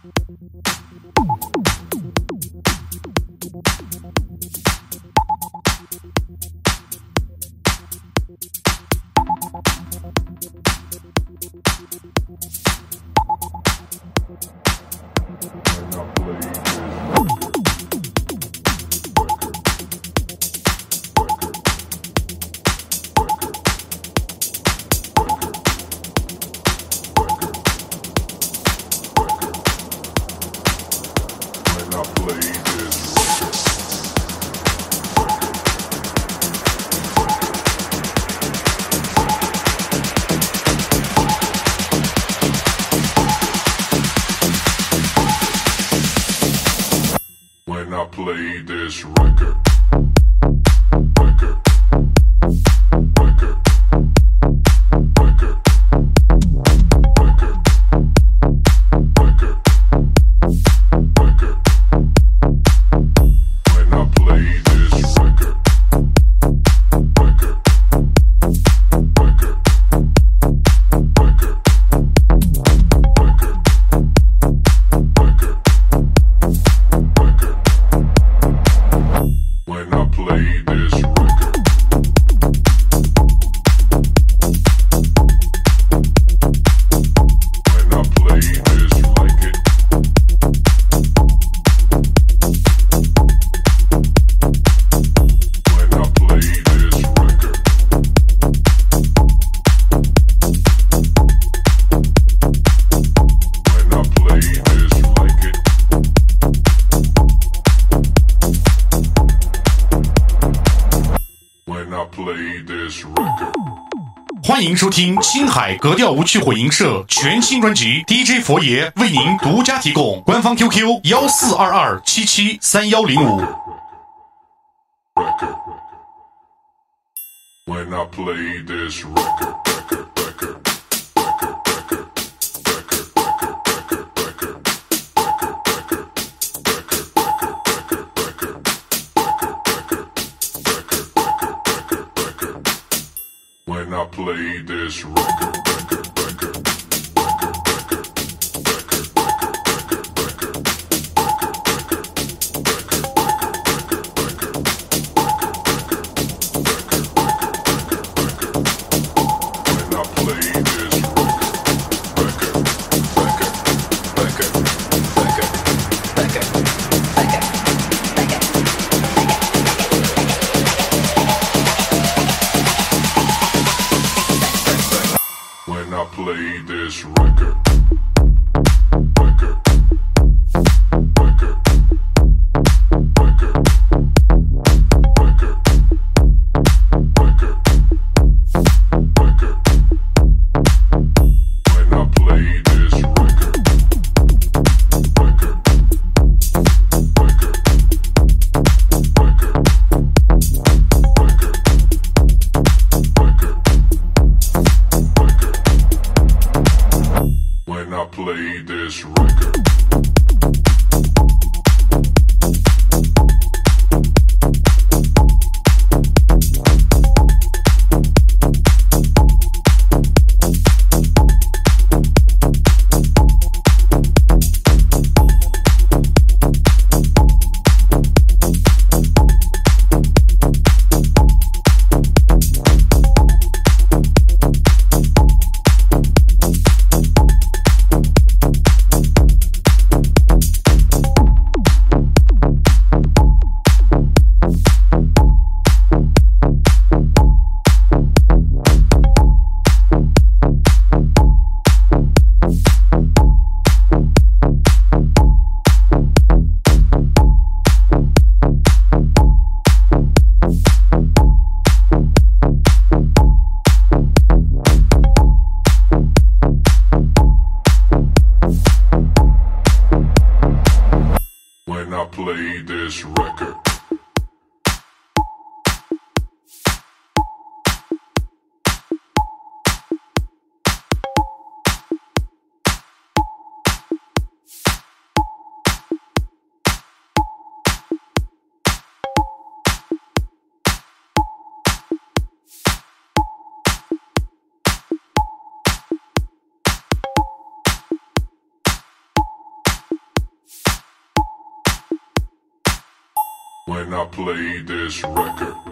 Play this record. Play this record. 欢迎收听青海格调无趣混音社全新专辑 DJ 佛爷为您独家提供，官方 QQ 1422773105。 When I play this record. When I play this record. Play this record. Play this record. When I play this record. When I play this record.